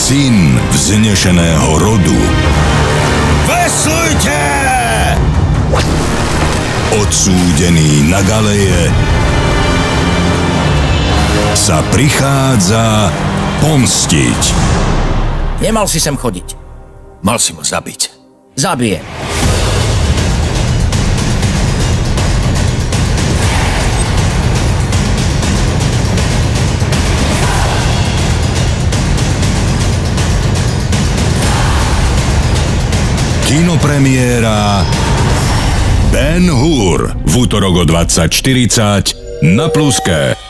Syn vznešeného rodu. Veslujte! Odsúdený na galeje sa prichádza pomstiť. Nemal si sem chodiť. Mal si ma zabiť. Zabijem. Kinopremiéra Ben-Hur v útorok o 20:40 na Pluske.